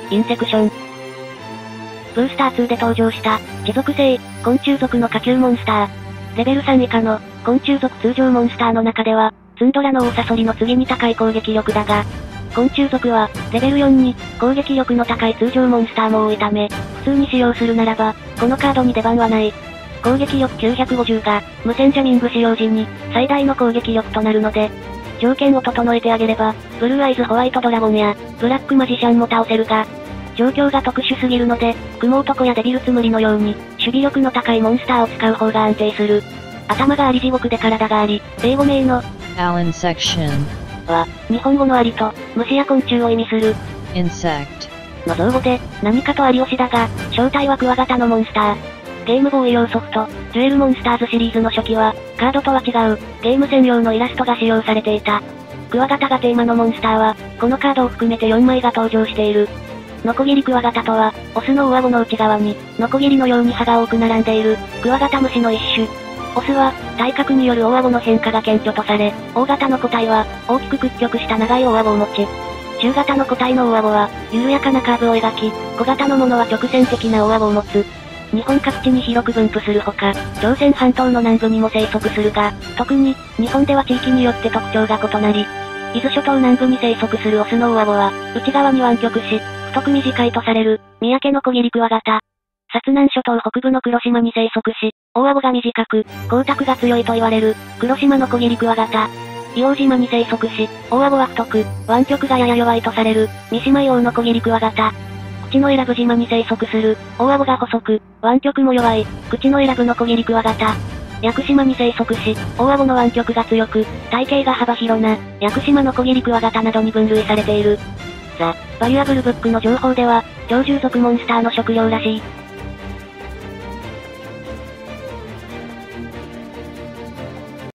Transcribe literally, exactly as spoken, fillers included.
インセクション。ブースターツーで登場した、地属性、昆虫属の下級モンスター。レベルさん以下の、昆虫属通常モンスターの中では、ツンドラのオオサソリの次に高い攻撃力だが、昆虫属は、レベルよんに、攻撃力の高い通常モンスターも多いため、普通に使用するならば、このカードに出番はない。攻撃力きゅうひゃくごじゅうが、無線ジャミング使用時に、最大の攻撃力となるので、条件を整えてあげれば、ブルーアイズホワイトドラゴンや、ブラックマジシャンも倒せるが、状況が特殊すぎるので、雲男やデビルツムリのように、守備力の高いモンスターを使う方が安定する。頭があり地獄で体があり、英語名の、 Alinsect は、日本語のアリと、虫や昆虫を意味する、 insect の造語で、何かとアリ推しだが、正体はクワガタのモンスター。ゲームボーイ用ソフト、デュエルモンスターズシリーズの初期は、カードとは違う、ゲーム専用のイラストが使用されていた。クワガタがテーマのモンスターは、このカードを含めてよんまいが登場している。ノコギリクワガタとは、オスの上顎の内側に、ノコギリのように歯が多く並んでいる、クワガタムシの一種。オスは、体格による大顎の変化が顕著とされ、大型の個体は、大きく屈曲した長い大顎を持ち、中型の個体の大顎は、緩やかなカーブを描き、小型のものは直線的な大顎を持つ。日本各地に広く分布するほか、朝鮮半島の南部にも生息するが、特に、日本では地域によって特徴が異なり、伊豆諸島南部に生息するオスの大顎は、内側に湾曲し、太く短いとされる、三宅ノコギリクワガタ。薩南諸島北部の黒島に生息し、大顎が短く、光沢が強いと言われる、黒島ノコギリクワガタ。硫黄島に生息し、大顎は太く、湾曲がやや弱いとされる、三島硫黄ノコギリクワガタ。口永良部島に生息する、大顎が細く、湾曲も弱い、口永良部ノコギリクワガタ。屋久島に生息し、大顎の湾曲が強く、体型が幅広な、屋久島ノコギリクワガタなどに分類されている。ザ・バリュアブルブックの情報では、鳥獣属モンスターの食料らしい。